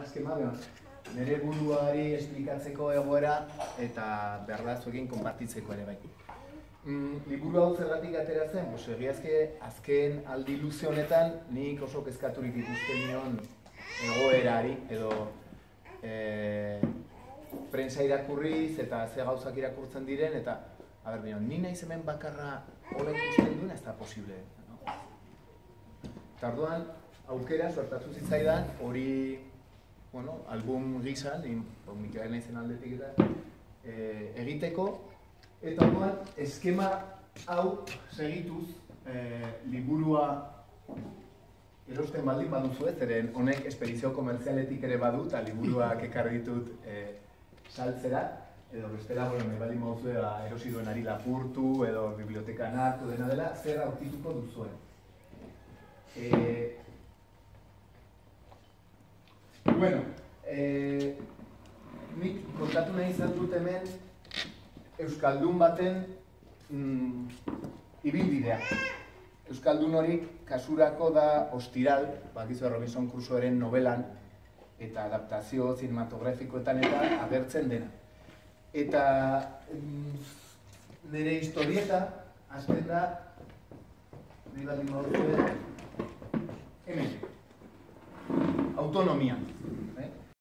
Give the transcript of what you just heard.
eskema, nire buruari esplikatzeko egoera eta behar da zuekin konpartitzeko ere bai. Liburu hau zergatik atera zen, egiazke azken aldi luze honetan nik oso kezkaturik ikusten nion egoerari edo prensa irakurriz eta ze gauzak irakurtzen diren eta ni naiz hemen bakarra hola ikusten duena ez da posible. Eta orduan, aukera suertatu zitzaidan hori album gisa, Mikael naizen aldetik eta egiteko, eta orduan eskema hau segituz liburua erosten baldin baduzu ez, zeren honek espedizio komertzialetik ere badu eta liburuak ekarri ditut saltzera, edo bestela, baldin baduzu erosi duenari lapurtu edo bibliotekan hartu dena dela, zer aurkituko duzuen. Bueno, nik kontatu nahi izan dut hemen euskaldun baten ibilbidea. Euskaldun hori kasurako da Ostiral, bakizu Robinson Crusoeren novelan eta adaptazio zinematografikoetan eta agertzen dena. Eta nire historieta hasten da, nahi baldin baduzue, hemen, autonomia.